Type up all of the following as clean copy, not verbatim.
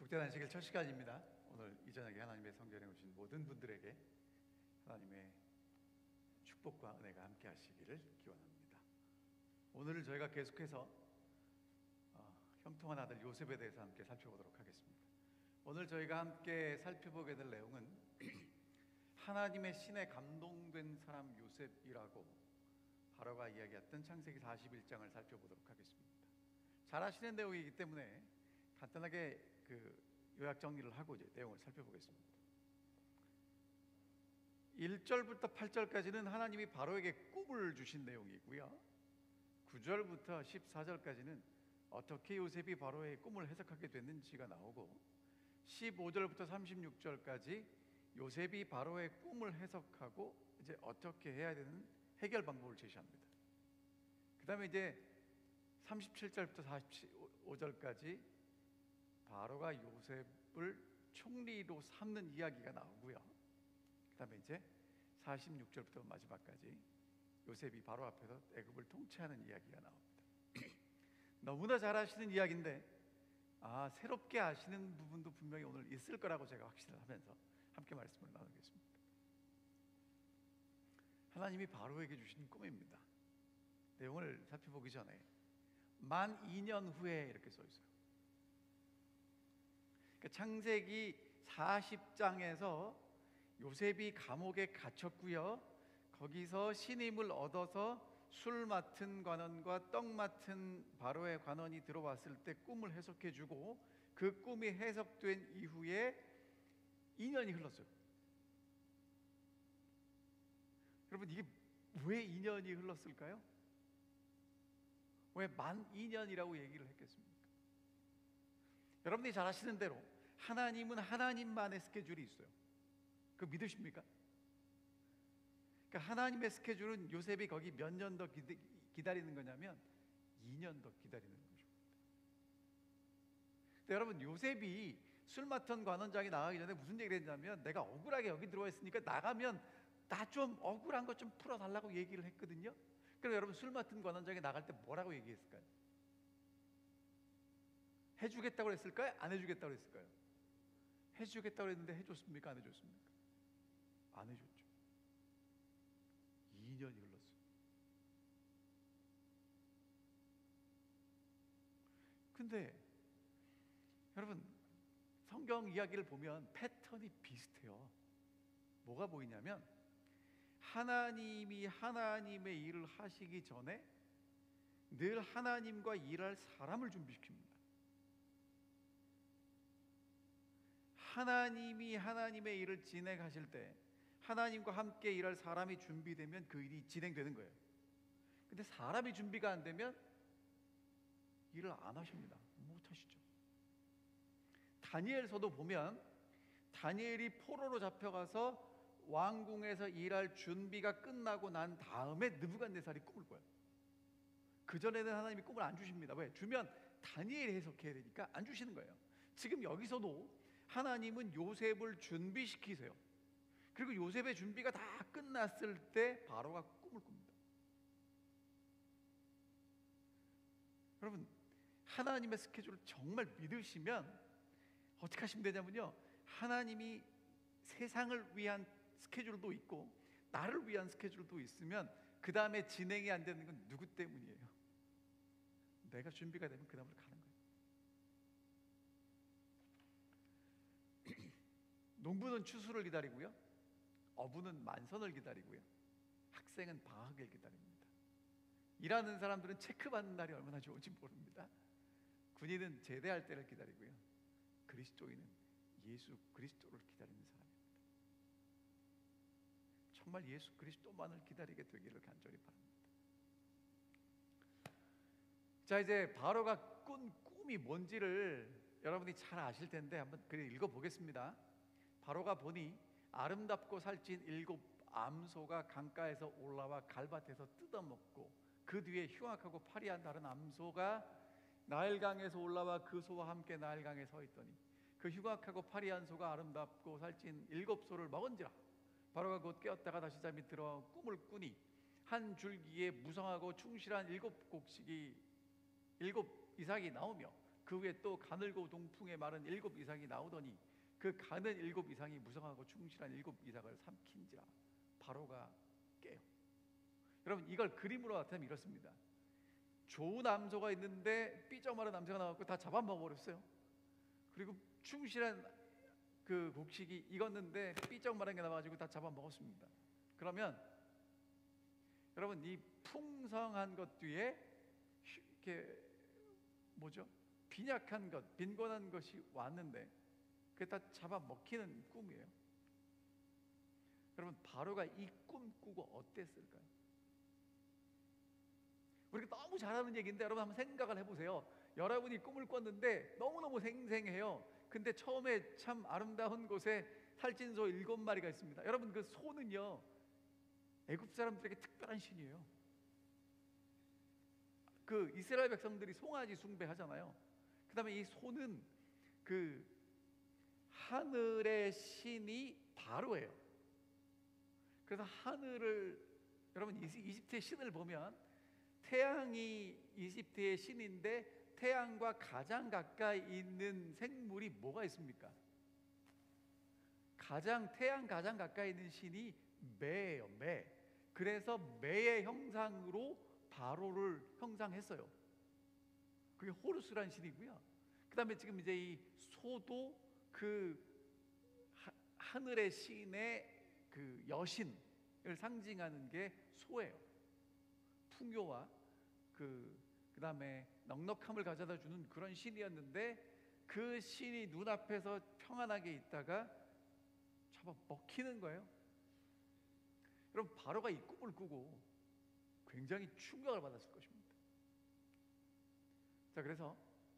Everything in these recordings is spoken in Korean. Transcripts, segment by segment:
국제단식일 첫 시간입니다. 오늘 이 저녁에 하나님의 성전에 오신 모든 분들에게 하나님의 축복과 은혜가 함께 하시기를 기원합니다. 오늘 저희가 계속해서 형통한 아들 요셉에 대해서 함께 살펴보도록 하겠습니다. 오늘 저희가 함께 살펴보게 될 내용은 하나님의 신에 감동된 사람 요셉이라고 바로가 이야기했던 창세기 41장을 살펴보도록 하겠습니다. 잘 아시는 내용이기 때문에 간단하게 요약 정리를 하고 이제 내용을 살펴보겠습니다. 1절부터 8절까지는 하나님이 바로에게 꿈을 주신 내용이고요, 9절부터 14절까지는 어떻게 요셉이 바로의 꿈을 해석하게 됐는지가 나오고, 15절부터 36절까지 요셉이 바로의 꿈을 해석하고 이제 어떻게 해야 되는 해결 방법을 제시합니다. 그 다음에 이제 37절부터 45절까지 바로가 요셉을 총리로 삼는 이야기가 나오고요, 그 다음에 이제 46절부터 마지막까지 요셉이 바로 앞에서 애굽을 통치하는 이야기가 나옵니다. 너무나 잘 아시는 이야기인데 새롭게 아시는 부분도 분명히 오늘 있을 거라고 제가 확신을 하면서 함께 말씀을 나누겠습니다. 하나님이 바로에게 주신 꿈입니다. 내용을 살펴보기 전에 만 2년 후에 이렇게 써 있어요. 창세기 40장에서 요셉이 감옥에 갇혔고요, 거기서 신임을 얻어서 술 맡은 관원과 떡 맡은 바로의 관원이 들어왔을 때 꿈을 해석해주고, 그 꿈이 해석된 이후에 2년이 흘렀어요. 여러분, 이게 왜 2년이 흘렀을까요? 왜 만 2년이라고 얘기를 했겠습니까? 여러분들이 잘 아시는 대로 하나님은 하나님만의 스케줄이 있어요. 그거 믿으십니까? 그러니까 하나님의 스케줄은 요셉이 거기 몇 년 더 기다리는 거냐면 2년 더 기다리는 거죠. 근데 여러분, 요셉이 술 맡은 관원장이 나가기 전에 무슨 얘기를 했냐면, 내가 억울하게 여기 들어와 있으니까 나가면 나 좀 억울한 거 좀 풀어달라고 얘기를 했거든요. 그럼 여러분, 술 맡은 관원장이 나갈 때 뭐라고 얘기했을까요? 해주겠다고 했을까요? 안 해주겠다고 했을까요? 해주겠다고 했는데 해줬습니까? 안 해줬습니까? 안 해줬죠. 2년이 흘렀어요. 근데 여러분, 성경 이야기를 보면 패턴이 비슷해요. 뭐가 보이냐면, 하나님이 하나님의 일을 하시기 전에 늘 하나님과 일할 사람을 준비시킵니다. 하나님이 하나님의 일을 진행하실 때 하나님과 함께 일할 사람이 준비되면 그 일이 진행되는 거예요. 근데 사람이 준비가 안 되면 일을 안 하십니다. 못 하시죠. 다니엘서도 보면 다니엘이 포로로 잡혀가서 왕궁에서 일할 준비가 끝나고 난 다음에 느부갓네살이 꿈을 꿔요. 그전에는 하나님이 꿈을 안 주십니다. 왜? 주면 다니엘이 해석해야 되니까 안 주시는 거예요. 지금 여기서도 하나님은 요셉을 준비시키세요. 그리고 요셉의 준비가 다 끝났을 때 바로가 꿈을 꿉니다. 여러분, 하나님의 스케줄을 정말 믿으시면 어떻게 하시면 되냐면요, 하나님이 세상을 위한 스케줄도 있고 나를 위한 스케줄도 있으면 그 다음에 진행이 안 되는 건 누구 때문이에요? 내가 준비가 되면 그 다음으로 가는 거예요. 농부는 추수를 기다리고요, 어부는 만선을 기다리고요, 학생은 방학을 기다립니다. 일하는 사람들은 체크받는 날이 얼마나 좋은지 모릅니다. 군인은 제대할 때를 기다리고요, 그리스도인은 예수 그리스도를 기다리는 사람입니다. 정말 예수 그리스도만을 기다리게 되기를 간절히 바랍니다. 자, 이제 바로가 꾼 꿈이 뭔지를 여러분이 잘 아실 텐데 한번 읽어보겠습니다. 바로가 보니 아름답고 살찐 7 암소가 강가에서 올라와 갈밭에서 뜯어먹고, 그 뒤에 흉악하고 파리한 다른 암소가 나일강에서 올라와 그 소와 함께 나일강에 서 있더니 그 흉악하고 파리한 소가 아름답고 살찐 7 소를 먹은지라. 바로가 곧 깨었다가 다시 잠이 들어 꿈을 꾸니 한 줄기에 무성하고 충실한 7 곡식이 7 이삭이 나오며 그 그 후에 또 가늘고 동풍의 말은 7이상이 나오더니 그 가는 7이상이 무성하고 충실한 7이상을 삼킨지라. 바로가 깨요. 여러분, 이걸 그림으로 나타내면 이렇습니다. 좋은 암소가 있는데 삐쩍마른 암소가 나왔고 다 잡아먹어버렸어요. 그리고 충실한 그 곡식이 익었는데 삐쩍마른 게 나와가지고 다 잡아먹었습니다. 그러면 여러분, 이 풍성한 것 뒤에 이렇게 뭐죠? 빈약한 것, 빈곤한 것이 왔는데 그게 다 잡아먹히는 꿈이에요. 여러분, 바로가 이 꿈 꾸고 어땠을까요? 우리가 너무 잘하는 얘기인데 여러분 한번 생각을 해보세요. 여러분이 꿈을 꿨는데 너무너무 생생해요. 근데 처음에 참 아름다운 곳에 살찐소 7마리가 있습니다. 여러분, 그 소는요, 애굽 사람들에게 특별한 신이에요. 그 이스라엘 백성들이 송아지 숭배하잖아요. 그 다음에 이 소는 그 하늘의 신이 바로예요. 그래서 하늘을, 여러분 이집트의 신을 보면 태양이 이집트의 신인데 태양과 가장 가까이 있는 생물이 뭐가 있습니까? 태양 가장 가까이 있는 신이 매예요. 매. 그래서 매의 형상으로 바로를 형상했어요. 그게 호루스라는 신이고요. 그 다음에 지금 이제 이 소도 그 하늘의 신의 그 여신을 상징하는 게 소예요. 풍요와 그 다음에 넉넉함을 가져다 주는 그런 신이었는데 그 신이 눈앞에서 평안하게 있다가 잡아 먹히는 거예요. 여러분, 바로가 이 꿈을 꾸고 굉장히 충격을 받았을 것입니다. 자, 그래서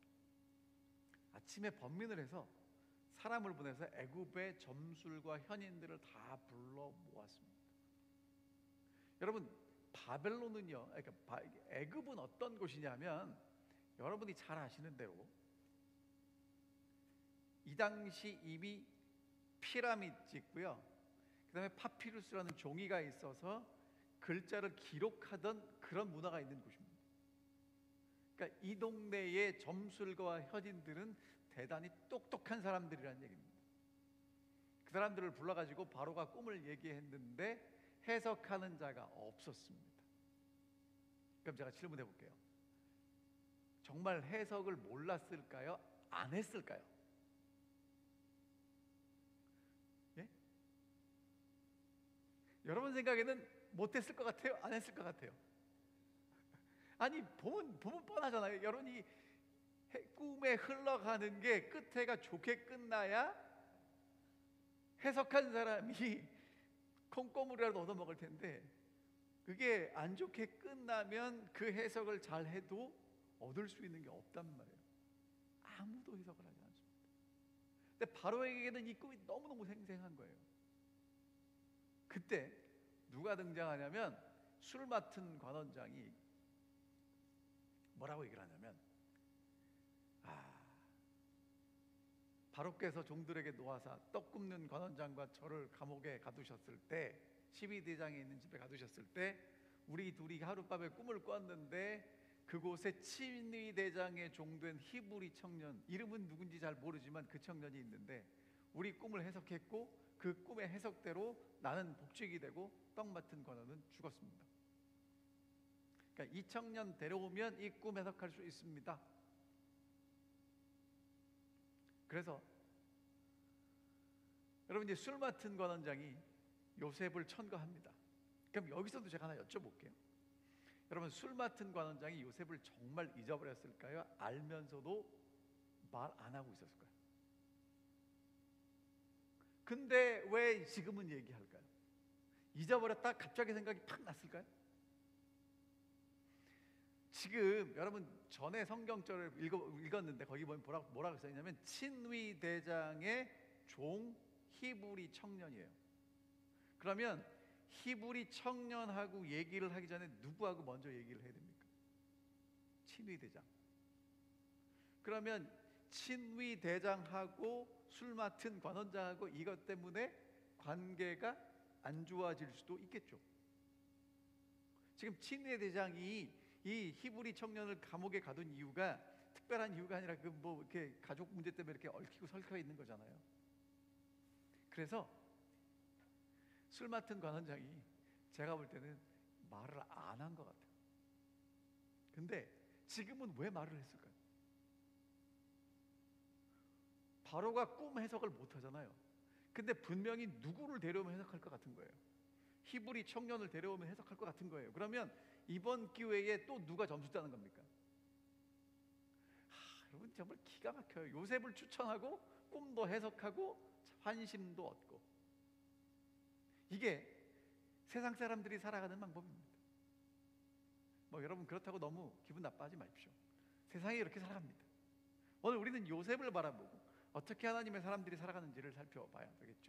아침에 번민을 해서 사람을 보내서 애굽의 점술과 현인들을 다 불러 모았습니다. 여러분, 바벨론은요, 그러니까 애굽은 어떤 곳이냐면 여러분이 잘 아시는 대로 이 당시 이미 피라미드 있고요. 그 다음에 파피루스라는 종이가 있어서 글자를 기록하던 그런 문화가 있는 곳입니다. 그러니까 이 동네의 점술가와 현인들은 대단히 똑똑한 사람들이라는 얘기입니다. 그 사람들을 불러가지고 바로가 꿈을 얘기했는데 해석하는 자가 없었습니다. 그럼 제가 질문해 볼게요. 정말 해석을 몰랐을까요? 안 했을까요? 예? 여러분 생각에는 못했을 것 같아요? 안 했을 것 같아요? 아니, 보면 뻔하잖아요. 여러분이 꿈에 흘러가는 게 끝에가 좋게 끝나야 해석한 사람이 콩고물이라도 얻어먹을 텐데 그게 안 좋게 끝나면 그 해석을 잘 해도 얻을 수 있는 게 없단 말이에요. 아무도 해석을 하지 않습니다. 근데 바로에게는 이 꿈이 너무너무 생생한 거예요. 그때 누가 등장하냐면 술 맡은 관원장이 뭐라고 얘기를 하냐면, 바로께서 종들에게 놓아사 떡 굽는 관원장과 저를 감옥에 가두셨을 때, 12대장에 있는 집에 가두셨을 때 우리 둘이 하룻밤에 꿈을 꿨는데 그곳에 친위대장의 종된 히브리 청년, 이름은 누군지 잘 모르지만 그 청년이 있는데 우리 꿈을 해석했고 그 꿈의 해석대로 나는 복직이 되고 떡 맡은 관원은 죽었습니다. 그러니까 이 청년 데려오면 이 꿈 해석할 수 있습니다. 그래서 여러분, 이제 술 맡은 관원장이 요셉을 천거합니다. 그럼 여기서도 제가 하나 여쭤볼게요. 여러분, 술 맡은 관원장이 요셉을 정말 잊어버렸을까요? 알면서도 말 안 하고 있었을까요? 근데 왜 지금은 얘기할까요? 잊어버렸다 갑자기 생각이 팍 났을까요? 지금 여러분 전에 성경절을 읽었는데 거기 보면 뭐라고 써있냐면 친위대장의 종 히브리 청년이에요. 그러면 히브리 청년하고 얘기를 하기 전에 누구하고 먼저 얘기를 해야 됩니까? 친위대장. 그러면 친위대장하고 술 맡은 관원장하고 이것 때문에 관계가 안 좋아질 수도 있겠죠. 지금 친위대장이 이 히브리 청년을 감옥에 가둔 이유가 특별한 이유가 아니라 그 뭐 이렇게 가족 문제 때문에 이렇게 얽히고 설켜 있는 거잖아요. 그래서 술 맡은 관원장이 제가 볼 때는 말을 안 한 것 같아요. 근데 지금은 왜 말을 했을까요? 바로가 꿈 해석을 못 하잖아요. 근데 분명히 누구를 데려오면 해석할 것 같은 거예요. 히브리 청년을 데려오면 해석할 것 같은 거예요. 그러면 이번 기회에 또 누가 점수 따는 겁니까? 여러분 정말 기가 막혀요. 요셉을 추천하고 꿈도 해석하고 환심도 얻고, 이게 세상 사람들이 살아가는 방법입니다. 뭐 여러분 그렇다고 너무 기분 나빠하지 마십시오. 세상이 이렇게 살아갑니다. 오늘 우리는 요셉을 바라보고 어떻게 하나님의 사람들이 살아가는지를 살펴봐야 되겠죠.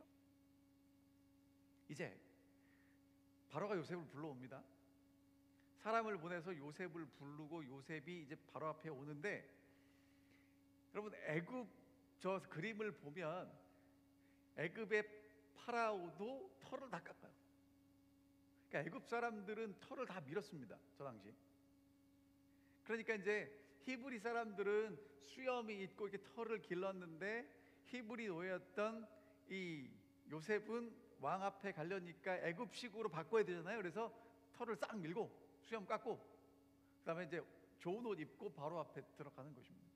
이제 바로가 요셉을 불러옵니다. 사람을 보내서 요셉을 부르고 요셉이 이제 바로 앞에 오는데, 여러분 애굽 저 그림을 보면 애굽의 파라오도 털을 다 깎아요. 그러니까 애굽 사람들은 털을 다 밀었습니다, 저 당시. 그러니까 이제 히브리 사람들은 수염이 있고 이렇게 털을 길렀는데, 히브리 노예였던 이 요셉은 왕 앞에 가려니까 애굽식으로 바꿔야 되잖아요. 그래서 털을 싹 밀고 수염 깎고 그다음에 이제 좋은 옷 입고 바로 앞에 들어가는 것입니다.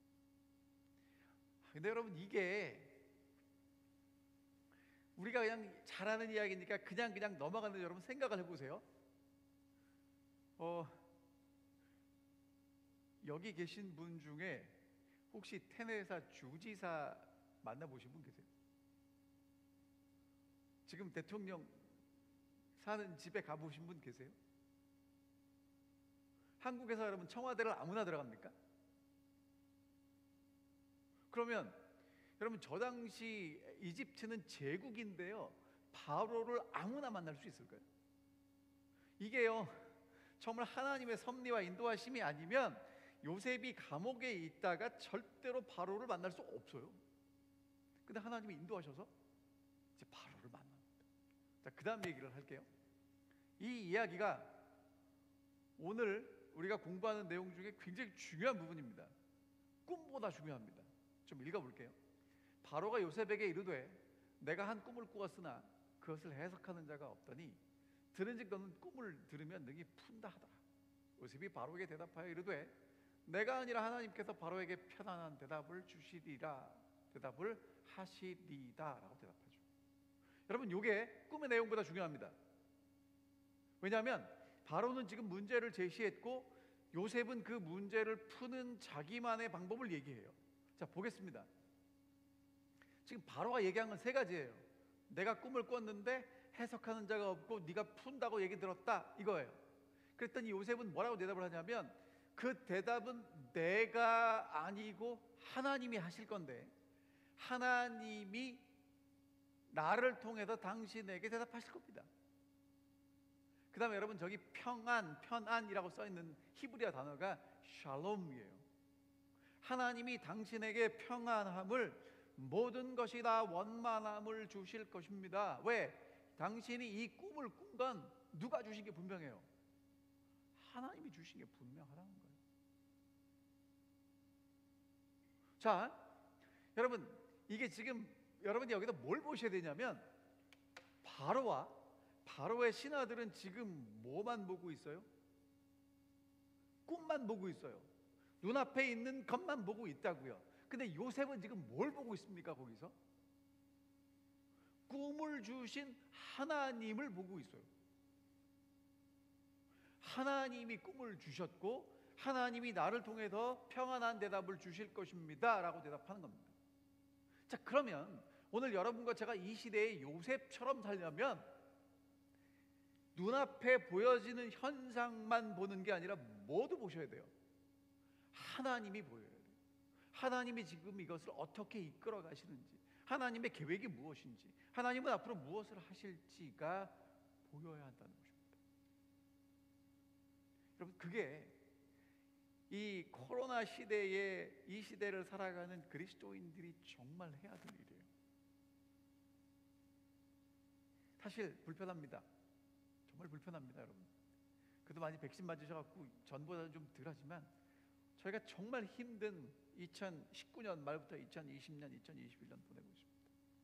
근데 여러분 이게 우리가 그냥 잘하는 이야기니까 그냥 넘어가는데, 여러분 생각을 해보세요. 여기 계신 분 중에 혹시 테네사 주지사 만나보신 분 계세요? 지금 대통령 사는 집에 가보신 분 계세요? 한국에서 여러분 청와대를 아무나 들어갑니까? 그러면 여러분 저 당시 이집트는 제국인데요, 바로를 아무나 만날 수 있을까요? 이게요 정말 하나님의 섭리와 인도하심이 아니면 요셉이 감옥에 있다가 절대로 바로를 만날 수 없어요. 근데 하나님이 인도하셔서 이제 바로를 만납니다. 자, 그 다음 얘기를 할게요. 이 이야기가 오늘 우리가 공부하는 내용 중에 굉장히 중요한 부분입니다. 꿈보다 중요합니다. 좀 읽어볼게요. 바로가 요셉에게 이르되 내가 한 꿈을 꾸었으나 그것을 해석하는 자가 없더니 들은즉 너는 꿈을 들으면 능히 푼다 하더라. 요셉이 바로에게 대답하여 이르되 내가 아니라 하나님께서 바로에게 편안한 대답을 주시리라, 대답을 하시리다 라고 대답하죠. 여러분 이게 꿈의 내용보다 중요합니다. 왜냐하면 바로는 지금 문제를 제시했고 요셉은 그 문제를 푸는 자기만의 방법을 얘기해요. 자, 보겠습니다. 지금 바로가 얘기한 건 세 가지예요. 내가 꿈을 꿨는데 해석하는 자가 없고 네가 푼다고 얘기 들었다, 이거예요. 그랬더니 요셉은 뭐라고 대답을 하냐면, 그 대답은 내가 아니고 하나님이 하실 건데 하나님이 나를 통해서 당신에게 대답하실 겁니다. 그 다음에 여러분 저기 편안이라고 써있는 히브리어 단어가 샬롬이에요. 하나님이 당신에게 평안함을, 모든 것이 다 원만함을 주실 것입니다. 왜? 당신이 이 꿈을 꾼 건 누가 주신 게 분명해요. 하나님이 주신 게 분명하다는 거예요. 자, 여러분 이게 지금 여러분이 여기서 뭘 보셔야 되냐면, 바로의 신하들은 지금 뭐만 보고 있어요? 꿈만 보고 있어요. 눈앞에 있는 것만 보고 있다고요. 근데 요셉은 지금 뭘 보고 있습니까? 거기서 꿈을 주신 하나님을 보고 있어요. 하나님이 꿈을 주셨고 하나님이 나를 통해서 평안한 대답을 주실 것입니다 라고 대답하는 겁니다. 자, 그러면 오늘 여러분과 제가 이 시대의 요셉처럼 살려면 눈앞에 보여지는 현상만 보는 게 아니라 모두 보셔야 돼요. 하나님이 보여야 돼요. 하나님이 지금 이것을 어떻게 이끌어 가시는지, 하나님의 계획이 무엇인지, 하나님은 앞으로 무엇을 하실지가 보여야 한다는 것입니다. 여러분 그게 이 코로나 시대에 이 시대를 살아가는 그리스도인들이 정말 해야 될 일이에요. 사실 불편합니다. 정말 불편합니다, 여러분. 그래도 많이 백신 맞으셔갖고 전보다는 좀 덜하지만 저희가 정말 힘든 2019년 말부터 2020년, 2021년 보내고 있습니다.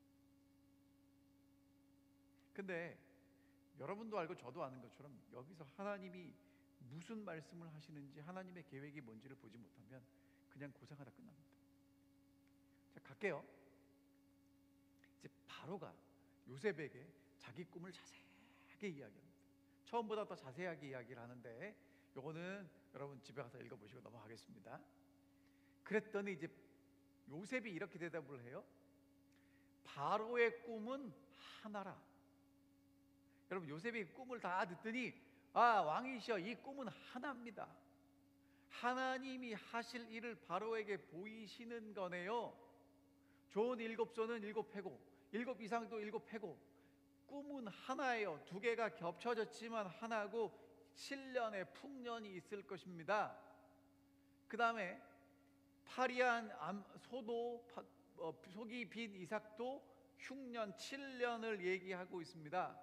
근데 여러분도 알고 저도 아는 것처럼 여기서 하나님이 무슨 말씀을 하시는지, 하나님의 계획이 뭔지를 보지 못하면 그냥 고생하다 끝납니다. 자, 갈게요. 이제 바로가 요셉에게 자기 꿈을 자세하게 이야기합니다. 처음보다 더 자세하게 이야기를 하는데 요거는 여러분 집에 가서 읽어보시고 넘어가겠습니다. 그랬더니 이제 요셉이 이렇게 대답을 해요. 바로의 꿈은 하나라. 여러분, 요셉이 꿈을 다 듣더니 왕이시여, 이 꿈은 하나입니다. 하나님이 하실 일을 바로에게 보이시는 거네요. 좋은 7소는 7패고 7 이상도 7패고 꿈은 하나예요. 2개가 겹쳐졌지만 하나고 7년의 풍년이 있을 것입니다. 그 다음에 파리한 소도 속이 빈 이삭도 흉년 7년을 얘기하고 있습니다.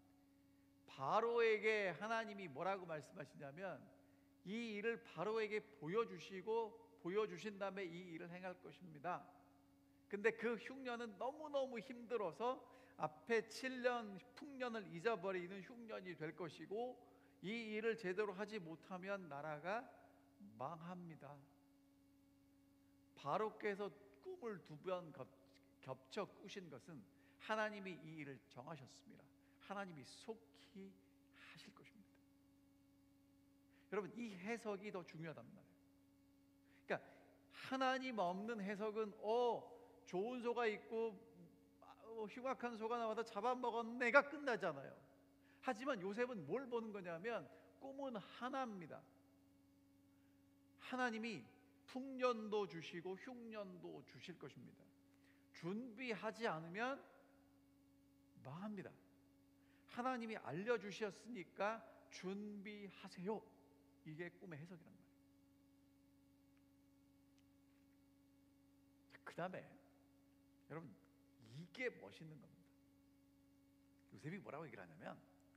바로에게 하나님이 뭐라고 말씀하시냐면 이 일을 바로에게 보여주신 다음에 이 일을 행할 것입니다. 근데 그 흉년은 너무너무 힘들어서 앞에 7년 풍년을 잊어버리는 흉년이 될 것이고 이 일을 제대로 하지 못하면 나라가 망합니다. 바로께서 꿈을 2번 겹쳐 꾸신 것은 하나님이 이 일을 정하셨습니다. 하나님이 속히 하실 것입니다. 여러분, 이 해석이 더 중요하단 말이에요. 그러니까 하나님 없는 해석은 좋은 소가 있고 흉악한 소가 나와서 잡아먹었네가 끝나잖아요. 하지만 요셉은 뭘 보는 거냐면 꿈은 하나입니다. 하나님이 풍년도 주시고 흉년도 주실 것입니다. 준비하지 않으면 망합니다. 하나님이 알려주셨으니까 준비하세요. 이게 꿈의 해석이란 말이에요. 그 다음에 여러분, 이게 멋있는 겁니다. 요셉이 뭐라고 얘기를 하냐면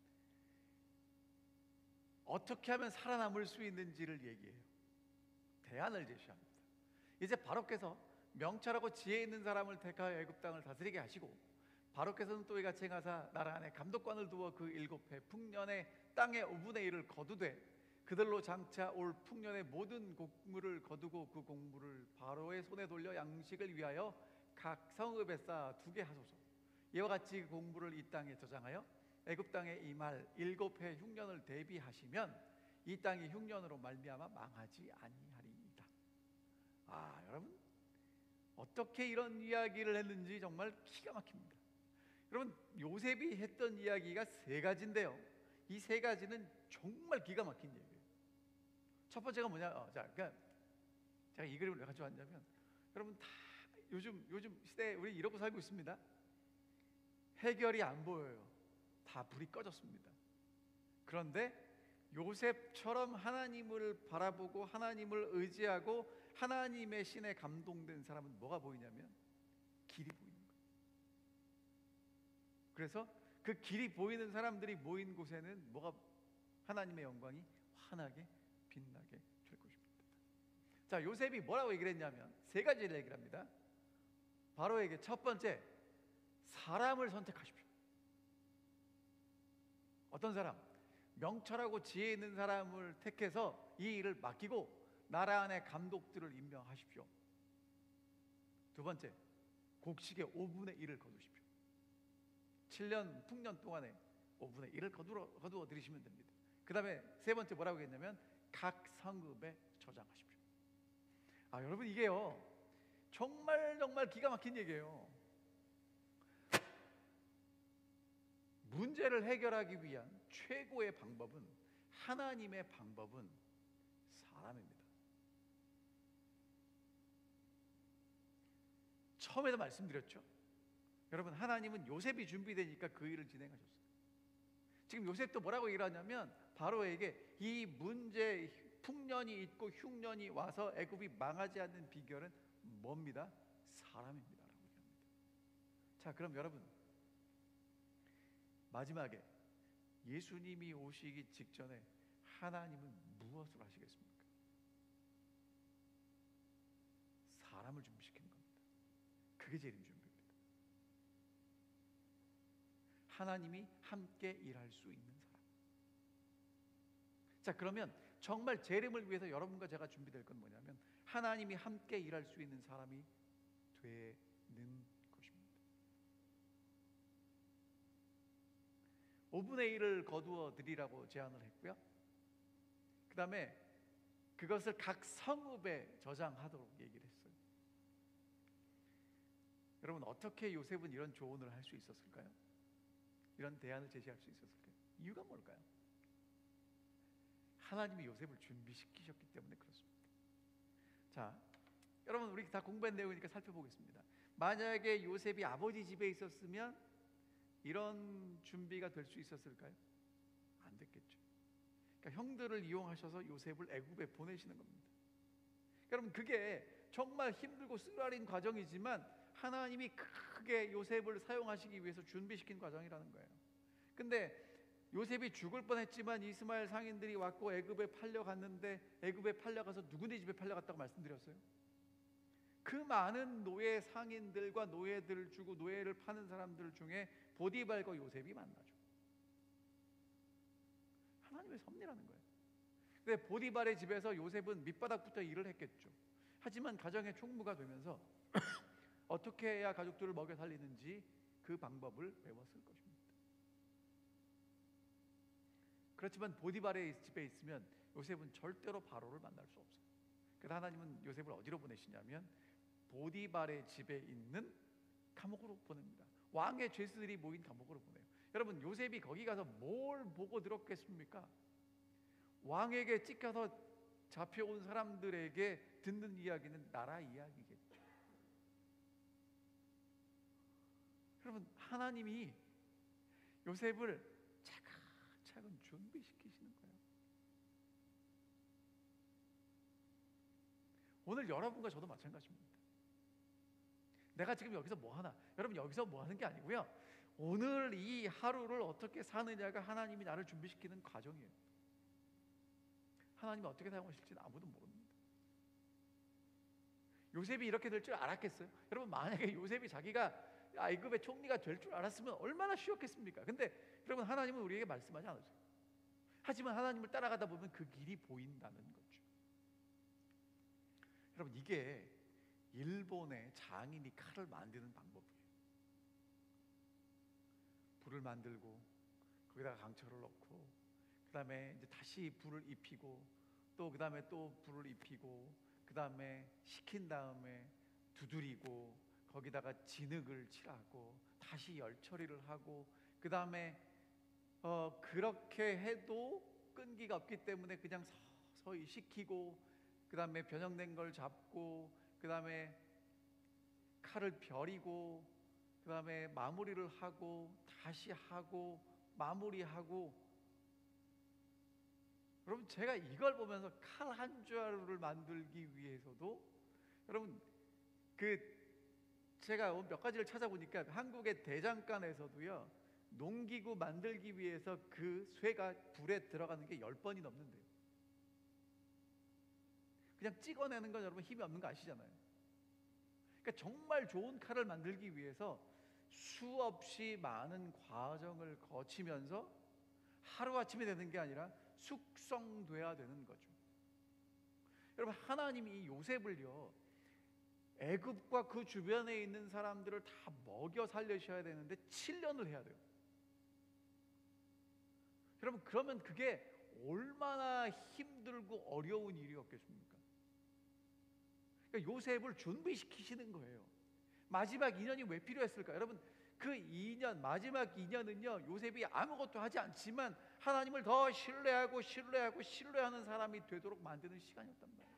어떻게 하면 살아남을 수 있는지를 얘기해요. 대안을 제시합니다. 이제 바로께서 명철하고 지혜 있는 사람을 택하여 애굽 땅을 다스리게 하시고 바로께서는 또 이같이 행하사 나라 안에 감독관을 두어 그 7해 풍년의 땅의 5분의 1을 거두되 그들로 장차 올 풍년의 모든 곡물을 거두고 그 곡물을 바로의 손에 돌려 양식을 위하여 각 성읍에 쌓아 두게 하소서. 이와 같이 그 곡물을 이 땅에 저장하여 애굽 땅에 임할 7해 흉년을 대비하시면 이 땅이 흉년으로 말미암아 망하지 아니하리이다. 여러분, 어떻게 이런 이야기를 했는지 정말 기가 막힙니다. 여러분, 요셉이 했던 이야기가 3가지인데요 이 3가지는 정말 기가 막힌 얘기예요. 첫 번째가 뭐냐? 그러니까 제가 이 그림을 왜 가져왔냐면 여러분, 다 요즘 시대에 우리 이러고 살고 있습니다. 해결이 안 보여요. 다 불이 꺼졌습니다. 그런데 요셉처럼 하나님을 바라보고 하나님을 의지하고 하나님의 신에 감동된 사람은 뭐가 보이냐면 길이 보이는 거예요. 그래서 그 길이 보이는 사람들이 모인 곳에는 하나님의 영광이 환하게 빛나게 될 것입니다. 자, 요셉이 뭐라고 얘기를 했냐면 3가지를 얘기를 합니다. 바로에게 첫 번째, 사람을 선택하십시오. 어떤 사람? 명철하고 지혜 있는 사람을 택해서 이 일을 맡기고 나라 안에 감독들을 임명하십시오. 2번째, 곡식의 5분의 1을 거두십시오. 7년 풍년 동안에 5분의 1을 거두어 드리시면 됩니다. 그 다음에 3번째 뭐라고 했냐면 각 성읍에 저장하십시오. 여러분, 이게요 정말 기가 막힌 얘기예요. 문제를 해결하기 위한 최고의 방법은, 하나님의 방법은 사람입니다. 처음에도 말씀드렸죠. 여러분, 하나님은 요셉이 준비되니까 그 일을 진행하셨어요. 지금 요셉도 뭐라고 얘기를 하냐면 바로에게 이 문제, 풍년이 있고 흉년이 와서 애굽이 망하지 않는 비결은 뭡니다? 사람입니다 라고 얘기합니다. 자, 그럼 여러분, 마지막에 예수님이 오시기 직전에 하나님은 무엇을 하시겠습니까? 사람을 준비시키는 겁니다. 그게 재림 준비입니다. 하나님이 함께 일할 수 있는 사람. 자, 그러면 정말 재림을 위해서 여러분과 제가 준비될 건 뭐냐면 하나님이 함께 일할 수 있는 사람이 되는 것입니다. 5분의 1을 거두어 드리라고 제안을 했고요. 그 다음에 그것을 각 성읍에 저장하도록 얘기를 했어요. 여러분, 어떻게 요셉은 이런 조언을 할 수 있었을까요? 이런 대안을 제시할 수 있었을까요? 이유가 뭘까요? 하나님이 요셉을 준비시키셨기 때문에 그렇습니다. 자, 여러분, 우리 다 공부한 내용이니까 살펴보겠습니다. 만약에 요셉이 아버지 집에 있었으면 이런 준비가 될 수 있었을까요? 안 됐겠죠. 그러니까 형들을 이용하셔서 요셉을 애굽에 보내시는 겁니다. 여러분, 그게 정말 힘들고 쓰라린 과정이지만 하나님이 크게 요셉을 사용하시기 위해서 준비시킨 과정이라는 거예요. 근데 요셉이 죽을 뻔했지만 이스마엘 상인들이 왔고 애굽에 팔려갔는데, 애굽에 팔려가서 누구네 집에 팔려갔다고 말씀드렸어요? 그 많은 노예 상인들과 노예들을 주고 노예를 파는 사람들 중에 보디발과 요셉이 만나죠. 하나님의 섭리라는 거예요. 근데 보디발의 집에서 요셉은 밑바닥부터 일을 했겠죠. 하지만 가정의 총무가 되면서 어떻게 해야 가족들을 먹여 살리는지 그 방법을 배웠을 것입니다. 그렇지만 보디발의 집에 있으면 요셉은 절대로 바로를 만날 수 없어요. 그래서 하나님은 요셉을 어디로 보내시냐면 보디발의 집에 있는 감옥으로 보냅니다. 왕의 죄수들이 모인 감옥으로 보내요. 여러분, 요셉이 거기 가서 뭘 보고 들었겠습니까? 왕에게 찢겨서 잡혀온 사람들에게 듣는 이야기는 나라 이야기겠죠. 여러분, 하나님이 요셉을 차근차근 준비시키시는 거예요. 오늘 여러분과 저도 마찬가지입니다. 내가 지금 여기서 뭐 하나? 여러분, 여기서 뭐 하는 게 아니고요, 오늘 이 하루를 어떻게 사느냐가 하나님이 나를 준비시키는 과정이에요. 하나님이 어떻게 사용하실지는 아무도 모릅니다. 요셉이 이렇게 될 줄 알았겠어요? 여러분, 만약에 요셉이 자기가 애굽의 총리가 될 줄 알았으면 얼마나 쉬웠겠습니까? 근데 여러분, 하나님은 우리에게 말씀하지 않으세요. 하지만 하나님을 따라가다 보면 그 길이 보인다는 거죠. 여러분, 이게 일본의 장인이 칼을 만드는 방법이에요. 불을 만들고 거기다가 강철을 넣고 그 다음에 이제 다시 불을 입히고 또 그 다음에 또 불을 입히고 그 다음에 식힌 다음에 두드리고 거기다가 진흙을 칠하고 다시 열 처리를 하고 그 다음에 그렇게 해도 끈기가 없기 때문에 그냥 서서히 식히고 그 다음에 변형된 걸 잡고 그 다음에 칼을 벼리고 그 다음에 마무리를 하고 다시 하고 마무리하고. 여러분, 제가 이걸 보면서 칼 한 자루를 만들기 위해서도 여러분, 제가 몇 가지를 찾아보니까 한국의 대장간에서도요, 농기구 만들기 위해서 그 쇠가 불에 들어가는 게 10번이 넘는데요. 그냥 찍어내는 건 여러분 힘이 없는 거 아시잖아요. 그러니까 정말 좋은 칼을 만들기 위해서 수없이 많은 과정을 거치면서 하루아침에 되는 게 아니라 숙성돼야 되는 거죠. 여러분, 하나님이 요셉을요, 애굽과 그 주변에 있는 사람들을 다 먹여 살리셔야 되는데 7년을 해야 돼요. 여러분, 그러면 그게 얼마나 힘들고 어려운 일이었겠습니까? 그러니까 요셉을 준비시키시는 거예요. 마지막 2년이 왜 필요했을까? 여러분, 그 2년, 마지막 2년은요, 요셉이 아무것도 하지 않지만 하나님을 더 신뢰하는 사람이 되도록 만드는 시간이었단 말이에요.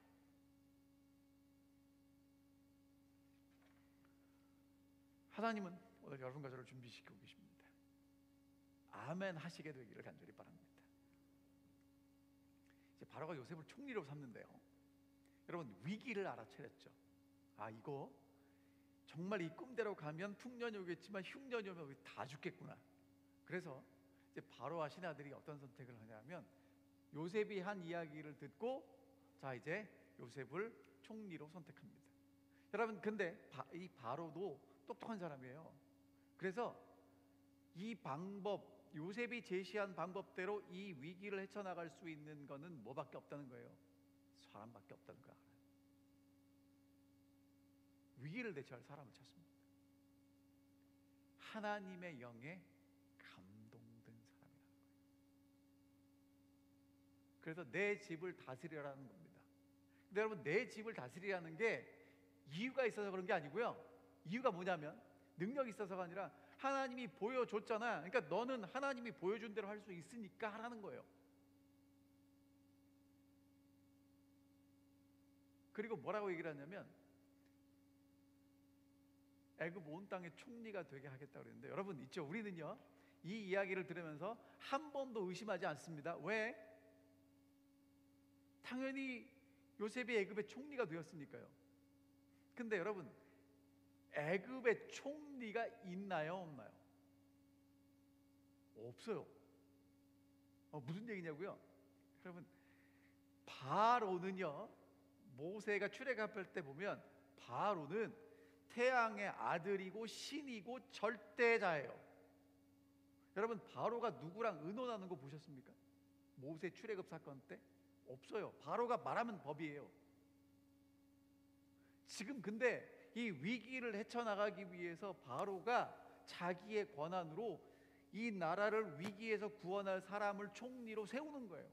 하나님은 오늘 여러분과 저를 준비시키고 계십니다. 아멘 하시게 되기를 간절히 바랍니다. 이제 바로가 요셉을 총리로 삼는데요, 여러분, 위기를 알아차렸죠. 이거 정말 이 꿈대로 가면 풍년이 오겠지만 흉년이 오면 우리 다 죽겠구나. 그래서 이제 바로와 신하들이 어떤 선택을 하냐면 요셉이 한 이야기를 듣고 자, 이제 요셉을 총리로 선택합니다. 여러분, 근데 이 바로도 똑똑한 사람이에요. 그래서 이 방법, 요셉이 제시한 방법대로 이 위기를 헤쳐나갈 수 있는 거는 뭐밖에 없다는 거예요? 사람밖에 없다는 거야. 위기를 대처할 사람을 찾습니다. 하나님의 영에 감동된 사람이라는 거예요. 그래서 내 집을 다스리라는 겁니다. 근데 여러분, 내 집을 다스리라는 게 이유가 있어서 그런 게 아니고요. 이유가 뭐냐면 능력이 있어서가 아니라 하나님이 보여줬잖아. 그러니까 너는 하나님이 보여준 대로 할 수 있으니까 하라는 거예요. 그리고 뭐라고 얘기를 하냐면 애굽 온 땅의 총리가 되게 하겠다고 그랬는데, 여러분 있죠? 우리는요, 이 이야기를 들으면서 한 번도 의심하지 않습니다. 왜? 당연히 요셉이 애굽의 총리가 되었으니까요. 근데 여러분, 애굽의 총리가 있나요, 없나요? 없어요. 무슨 얘기냐고요? 여러분, 바로는요, 모세가 출애굽할 때 보면 바로는 태양의 아들이고 신이고 절대자예요. 여러분, 바로가 누구랑 의논하는 거 보셨습니까? 모세 출애굽 사건 때? 없어요. 바로가 말하면 법이에요. 지금 근데 이 위기를 헤쳐나가기 위해서 바로가 자기의 권한으로 이 나라를 위기에서 구원할 사람을 총리로 세우는 거예요.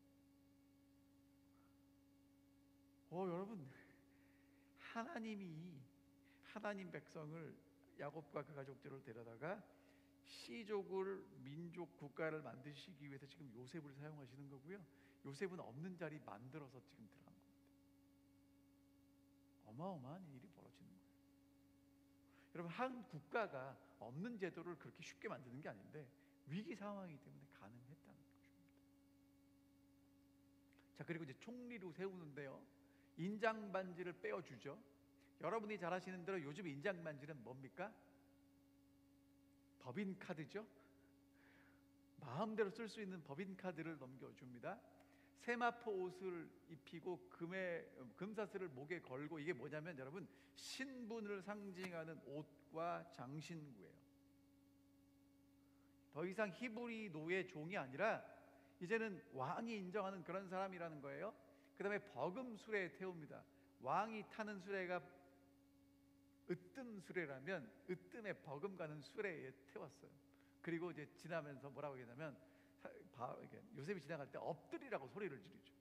여러분, 하나님 백성을, 야곱과 그 가족들을 데려다가 시족을, 민족, 국가를 만드시기 위해서 지금 요셉을 사용하시는 거고요. 요셉은 없는 자리 만들어서 지금 들어간 겁니다. 어마어마한 일이 벌어지는 거예요. 여러분, 한 국가가 없는 제도를 그렇게 쉽게 만드는 게 아닌데 위기 상황이기 때문에 가능했다는 것입니다. 자, 그리고 이제 총리로 세우는데요, 인장 반지를 빼어주죠. 여러분이 잘 아시는 대로 요즘 인장 반지는 뭡니까? 법인카드죠. 마음대로 쓸 수 있는 법인카드를 넘겨줍니다. 세마포 옷을 입히고 금사슬을 목에 걸고, 이게 뭐냐면 여러분, 신분을 상징하는 옷과 장신구예요. 더 이상 히브리 노예 종이 아니라 이제는 왕이 인정하는 그런 사람이라는 거예요. 그 다음에 버금 수레에 태웁니다. 왕이 타는 수레가 으뜸 수레라면 으뜸에 버금 가는 수레에 태웠어요. 그리고 이제 지나면서 뭐라고 얘기하냐면, 요셉이 지나갈 때 엎드리라고 소리를 지르죠.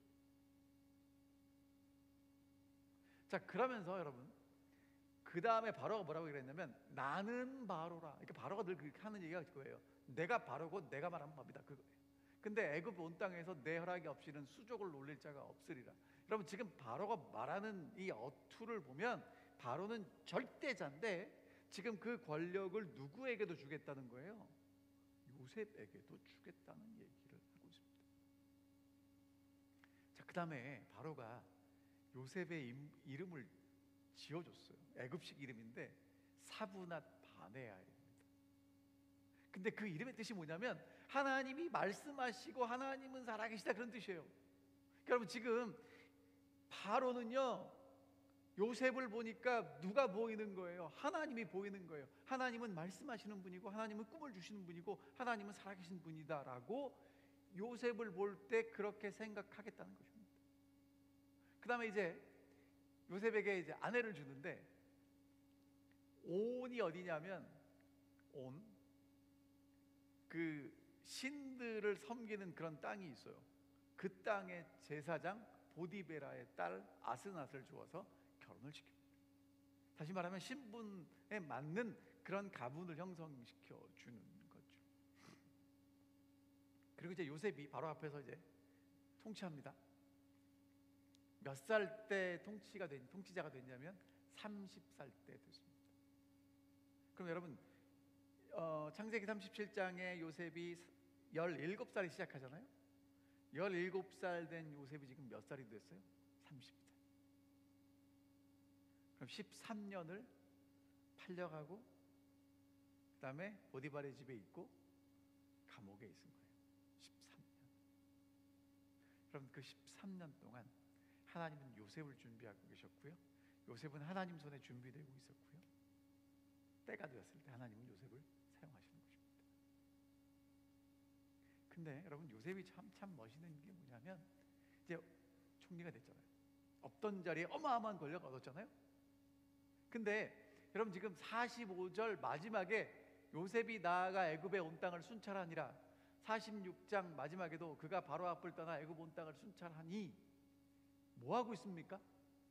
자, 그러면서 여러분, 그 다음에 바로가 뭐라고 얘기했냐면 나는 바로라. 그러니까 바로가 늘 그렇게 하는 얘기가 그거예요. 내가 바로고 내가 말하는 법이다, 그거예요. 근데 애굽 온 땅에서 내 허락이 없이는 수족을 놀릴 자가 없으리라. 여러분, 지금 바로가 말하는 이 어투를 보면 바로는 절대자인데 지금 그 권력을 누구에게도 주겠다는 거예요? 요셉에게도 주겠다는 얘기를 하고 있습니다. 자, 그 다음에 바로가 요셉의 이름을 지어줬어요. 애굽식 이름인데 사브낫 바네아입니다. 근데 그 이름의 뜻이 뭐냐면 하나님이 말씀하시고 하나님은 살아계시다, 그런 뜻이에요. 그러니까 여러분, 지금 바로는요, 요셉을 보니까 누가 보이는 거예요? 하나님이 보이는 거예요. 하나님은 말씀하시는 분이고 하나님은 꿈을 주시는 분이고 하나님은 살아계신 분이다라고 요셉을 볼 때 그렇게 생각하겠다는 것입니다. 그 다음에 이제 요셉에게 이제 아내를 주는데, 온이 어디냐면 온, 그 신들을 섬기는 그런 땅이 있어요. 그 땅의 제사장 보디베라의 딸 아스낫을 주어서 결혼을 시킵니다. 다시 말하면 신분에 맞는 그런 가문을 형성시켜 주는 거죠. 그리고 이제 요셉이 바로 앞에서 이제 통치합니다. 몇 살 때 통치자가 됐냐면 30살 때 됐습니다. 그럼 여러분, 창세기 37장에 요셉이 17살이 시작하잖아요. 17살 된 요셉이 지금 몇 살이 됐어요? 30살. 그럼 13년을 팔려가고 그 다음에 보디발의 집에 있고 감옥에 있은 거예요. 13년. 여러분, 그 13년 동안 하나님은 요셉을 준비하고 계셨고요, 요셉은 하나님 손에 준비되고 있었고요. 때가 되었을 때 하나님은 요셉을 사용하시는 것입니다. 근데 여러분, 요셉이 참 멋있는 게 뭐냐면, 이제 총리가 됐잖아요. 없던 자리에 어마어마한 권력을 얻었잖아요. 근데 여러분, 지금 45절 마지막에 요셉이 나아가 애굽에 온 땅을 순찰하니라, 46장 마지막에도 그가 바로 앞을 떠나 애굽 온 땅을 순찰하니, 뭐 하고 있습니까?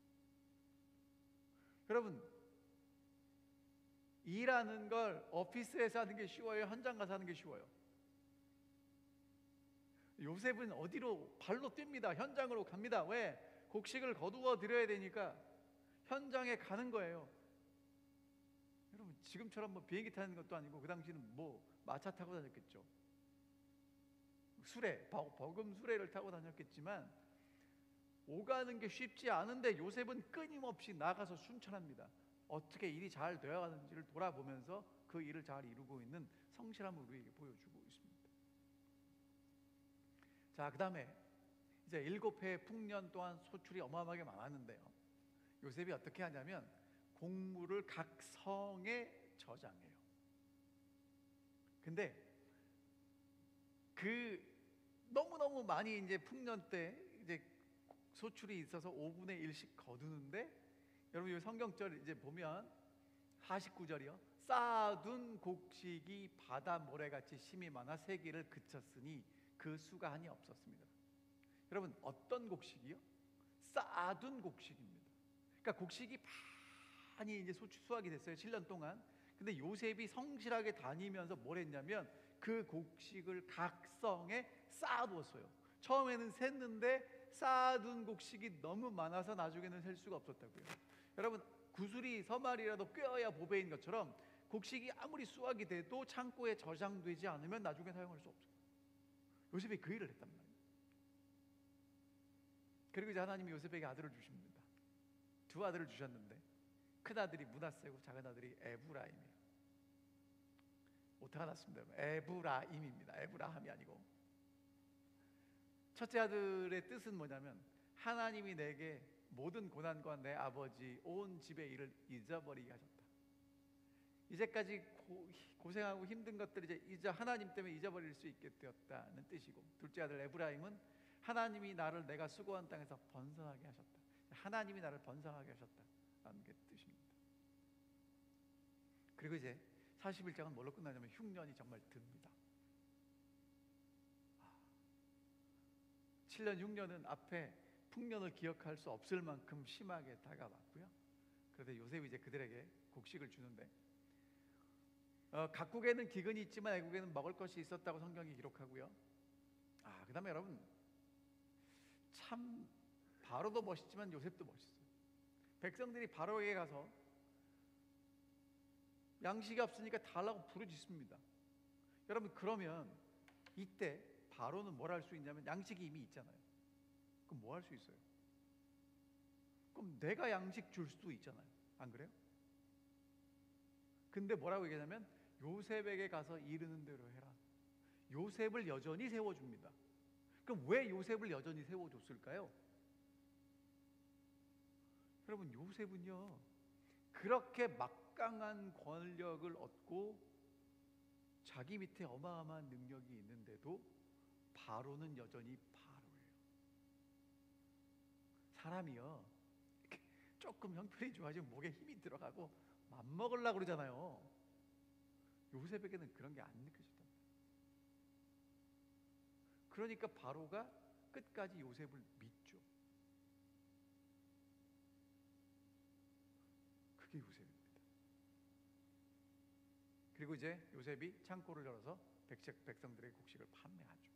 여러분, 일하는 걸 오피스에서 하는 게 쉬워요? 현장 가서 하는 게 쉬워요? 요셉은 어디로? 발로 뜁니다. 현장으로 갑니다. 왜? 곡식을 거두어 드려야 되니까 현장에 가는 거예요. 여러분, 지금처럼 뭐 비행기 타는 것도 아니고 그 당시는 뭐 마차 타고 다녔겠죠. 수레, 버금 수레를 타고 다녔겠지만 오가는 게 쉽지 않은데 요셉은 끊임없이 나가서 순찰합니다. 어떻게 일이 잘 되어가는지를 돌아보면서 그 일을 잘 이루고 있는 성실함을 우리에게 보여주고 있습니다. 자, 그 다음에 이제 7해 풍년 동안 소출이 어마어마하게 많았는데요, 요셉이 어떻게 하냐면 곡물을 각 성에 저장해요. 근데 그 너무너무 많이 이제 풍년 때 이제 소출이 있어서 5분의 1씩 거두는데, 여러분 이 성경절 이제 보면 49절이요. 쌓아둔 곡식이 바다 모래같이 심이 많아 세기를 그쳤으니 그 수가 한이 없었습니다. 여러분, 어떤 곡식이요? 쌓아둔 곡식입니다. 그러니까 곡식이 많이 이제 수확이 됐어요, 7년 동안. 근데 요셉이 성실하게 다니면서 뭘 했냐면 그 곡식을 각 성에 쌓아두었어요. 처음에는 셌는데 쌓아둔 곡식이 너무 많아서 나중에는 셀 수가 없었다고요. 여러분, 구슬이 서말이라도 꿰어야 보배인 것처럼 곡식이 아무리 수확이 돼도 창고에 저장되지 않으면 나중에 사용할 수 없어요. 요셉이 그 일을 했단 말이에요. 그리고 이제 하나님이 요셉에게 아들을 주십니다. 두 아들을 주셨는데 큰 아들이 므낫세고 작은 아들이 에브라임이에요. 오타가 났습니다. 에브라임입니다. 에브라함이 아니고. 첫째 아들의 뜻은 뭐냐면, 하나님이 내게 모든 고난과 내 아버지 온 집의 일을 잊어버리게 하셨다. 이제까지 고생하고 힘든 것들을 이제 하나님 때문에 잊어버릴 수 있게 되었다는 뜻이고, 둘째 아들 에브라임은 하나님이 나를 내가 수고한 땅에서 번성하게 하셨다. 하나님이 나를 번성하게 하셨다라는 게 뜻입니다. 그리고 이제 41장은 뭘로 끝나냐면 흉년이 정말 듭니다. 7년 흉년은 앞에 풍년을 기억할 수 없을 만큼 심하게 다가왔고요. 그래서 요셉이 이제 그들에게 곡식을 주는데, 각국에는 기근이 있지만 애국에는 먹을 것이 있었다고 성경이 기록하고요. 그 다음에 여러분, 참 바로도 멋있지만 요셉도 멋있어요. 백성들이 바로에게 가서 양식이 없으니까 달라고 부르짖습니다. 여러분, 그러면 이때 바로는 뭘 할 수 있냐면, 양식이 이미 있잖아요. 그럼 뭐 할 수 있어요? 그럼 내가 양식 줄 수도 있잖아요. 안 그래요? 근데 뭐라고 얘기하냐면, 요셉에게 가서 이르는 대로 해라. 요셉을 여전히 세워줍니다. 그럼 왜 요셉을 여전히 세워줬을까요? 여러분, 요셉은요, 그렇게 막강한 권력을 얻고 자기 밑에 어마어마한 능력이 있는데도 바로는 여전히 바로예요. 사람이요, 조금 형편이 좋아지면 목에 힘이 들어가고 맘먹으려고 그러잖아요. 요셉에게는 그런 게 안 느껴졌단 말이에요. 그러니까 바로가 끝까지 요셉을 믿죠. 그게 요셉입니다. 그리고 이제 요셉이 창고를 열어서 백성들의 곡식을 판매하죠.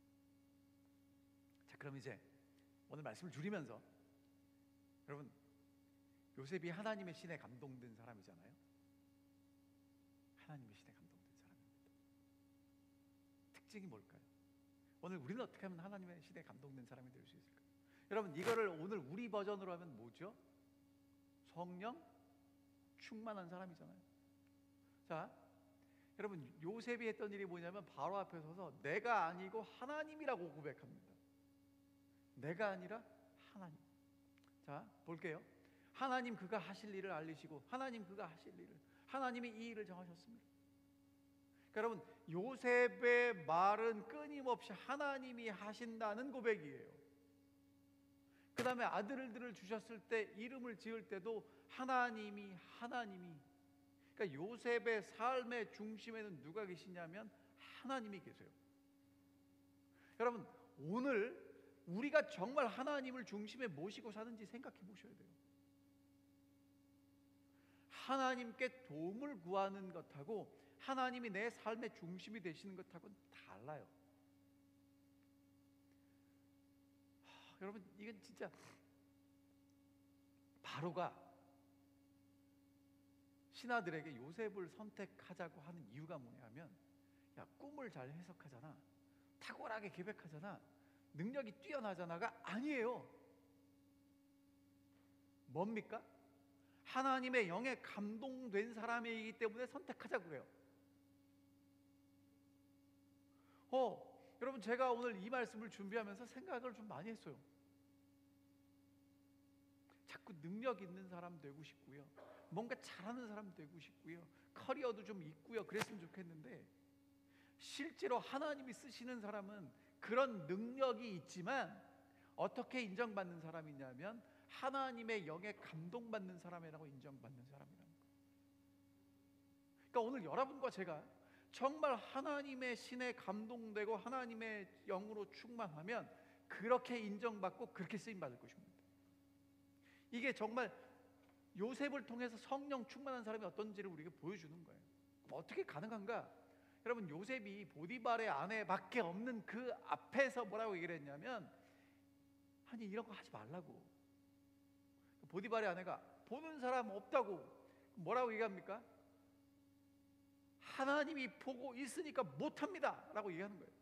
자, 그럼 이제 오늘 말씀을 줄이면서, 여러분, 요셉이 하나님의 신에 감동된 사람이잖아요. 하나님의 신에 감동된 사람입니다. 특징이 뭘까요? 오늘 우리는 어떻게 하면 하나님의 신에 감동된 사람이 될 수 있을까요? 여러분, 이거를 오늘 우리 버전으로 하면 뭐죠? 성령 충만한 사람이잖아요. 자, 여러분, 요셉이 했던 일이 뭐냐면 바로 앞에 서서 내가 아니고 하나님이라고 고백합니다. 내가 아니라 하나님. 자, 볼게요. 하나님 그가 하실 일을 알리시고 하나님 그가 하실 일을, 하나님이 이 일을 정하셨습니다. 그러니까 여러분, 요셉의 말은 끊임없이 하나님이 하신다는 고백이에요. 그 다음에 아들들을 주셨을 때, 이름을 지을 때도 하나님이. 그러니까 요셉의 삶의 중심에는 누가 계시냐면 하나님이 계세요. 여러분, 오늘 우리가 정말 하나님을 중심에 모시고 사는지 생각해 보셔야 돼요. 하나님께 도움을 구하는 것하고 하나님이 내 삶의 중심이 되시는 것하고는 달라요. 여러분, 이건 진짜 바로가 신하들에게 요셉을 선택하자고 하는 이유가 뭐냐면, 야, 꿈을 잘 해석하잖아, 탁월하게 계획하잖아, 능력이 뛰어나잖아가 아니에요. 뭡니까? 하나님의 영에 감동된 사람이기 때문에 선택하자고 그래요. 여러분, 제가 오늘 이 말씀을 준비하면서 생각을 좀 많이 했어요. 자꾸 능력 있는 사람 되고 싶고요, 뭔가 잘하는 사람 되고 싶고요, 커리어도 좀 있고요, 그랬으면 좋겠는데, 실제로 하나님이 쓰시는 사람은 그런 능력이 있지만 어떻게 인정받는 사람이냐면 하나님의 영에 감동받는 사람이라고 인정받는 사람이라는 거예요. 그러니까 오늘 여러분과 제가 정말 하나님의 신에 감동되고 하나님의 영으로 충만하면 그렇게 인정받고 그렇게 쓰임받을 것입니다. 이게 정말 요셉을 통해서 성령 충만한 사람이 어떤지를 우리에게 보여주는 거예요. 어떻게 가능한가? 여러분, 요셉이 보디발의 아내밖에 없는 그 앞에서 뭐라고 얘기를 했냐면, 아니, 이런 거 하지 말라고. 보디발의 아내가 보는 사람 없다고 뭐라고 얘기합니까? 하나님이 보고 있으니까 못합니다 라고 얘기하는 거예요.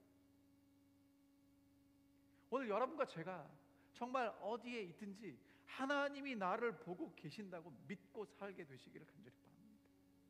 오늘 여러분과 제가 정말 어디에 있든지 하나님이 나를 보고 계신다고 믿고 살게 되시기를 간절히 바랍니다.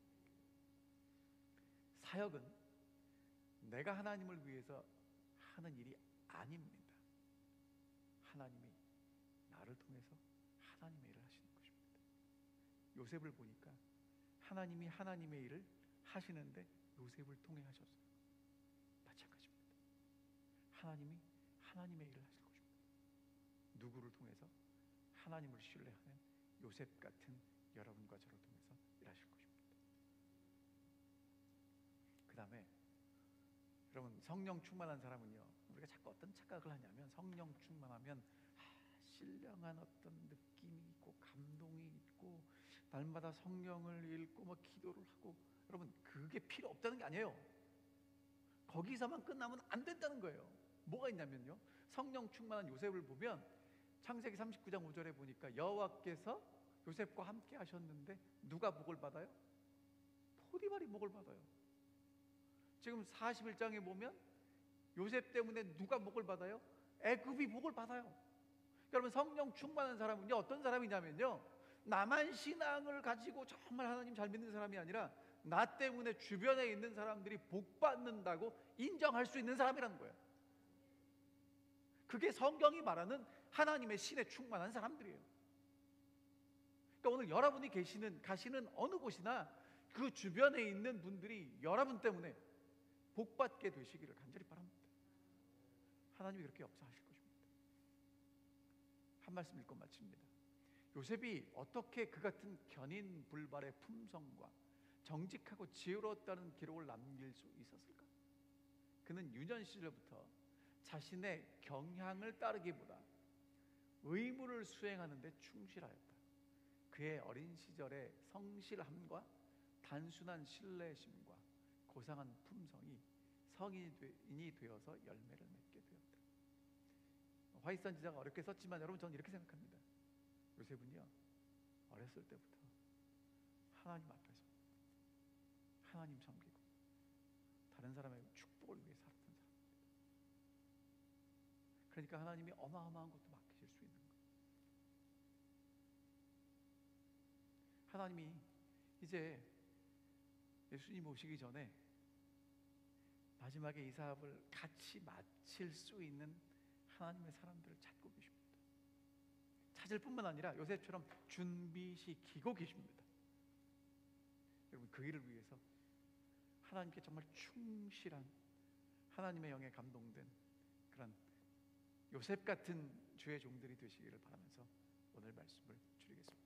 사역은 내가 하나님을 위해서 하는 일이 아닙니다. 하나님이 나를 통해서 하나님의 일을 하시는 것입니다. 요셉을 보니까 하나님이 하나님의 일을 하시는데 요셉을 통해 하셨어요. 마찬가지입니다. 하나님이 하나님의 일을 하실 것입니다. 누구를 통해서? 하나님을 신뢰하는 요셉 같은 여러분과 저를 통해서 일하실 것입니다. 그 다음에 여러분, 성령 충만한 사람은요, 우리가 자꾸 어떤 착각을 하냐면 성령 충만하면 신령한 어떤 느낌이 있고 감동이 있고 날마다 성령을 읽고 뭐 기도를 하고, 여러분, 그게 필요 없다는 게 아니에요. 거기서만 끝나면 안 된다는 거예요. 뭐가 있냐면요, 성령 충만한 요셉을 보면 창세기 39장 5절에 보니까 여호와께서 요셉과 함께 하셨는데 누가 복을 받아요? 포디발이 복을 받아요. 지금 41장에 보면 요셉 때문에 누가 복을 받아요? 애굽이 복을 받아요. 여러분, 성령 충만한 사람은요, 어떤 사람이냐면요, 나만 신앙을 가지고 정말 하나님 잘 믿는 사람이 아니라 나 때문에 주변에 있는 사람들이 복 받는다고 인정할 수 있는 사람이라는 거예요. 그게 성경이 말하는 하나님의 신에 충만한 사람들이에요. 그러니까 오늘 여러분이 가시는 어느 곳이나 그 주변에 있는 분들이 여러분 때문에 복 받게 되시기를 간절히 바랍니다. 하나님이 그렇게 역사하실 것입니다. 한 말씀 읽고 마칩니다. 요셉이 어떻게 그 같은 견인불발의 품성과 정직하고 지혜로웠다는 기록을 남길 수 있었을까? 그는 유년 시절부터 자신의 경향을 따르기보다 의무를 수행하는 데 충실하였다. 그의 어린 시절의 성실함과 단순한 신뢰심과 고상한 품성이 성인이 되어서 열매를 맺게 되었다. 화이트산 지자가 어렵게 썼지만 여러분, 저는 이렇게 생각합니다. 요셉은요, 어렸을 때부터 하나님 앞에서 하나님 섬기고 다른 사람의 축복을 위해 살았던 사람입니다. 그러니까 하나님이 어마어마한 것도 맡기실 수 있는 거예요. 하나님이 이제 예수님 오시기 전에 마지막에 이 사업을 같이 마칠 수 있는 하나님의 사람들을 찾고 계십니다. 찾을 뿐만 아니라 요셉처럼 준비시키고 계십니다. 여러분, 그 일을 위해서 하나님께 정말 충실한, 하나님의 영에 감동된 그런 요셉 같은 주의 종들이 되시기를 바라면서 오늘 말씀을 줄이겠습니다.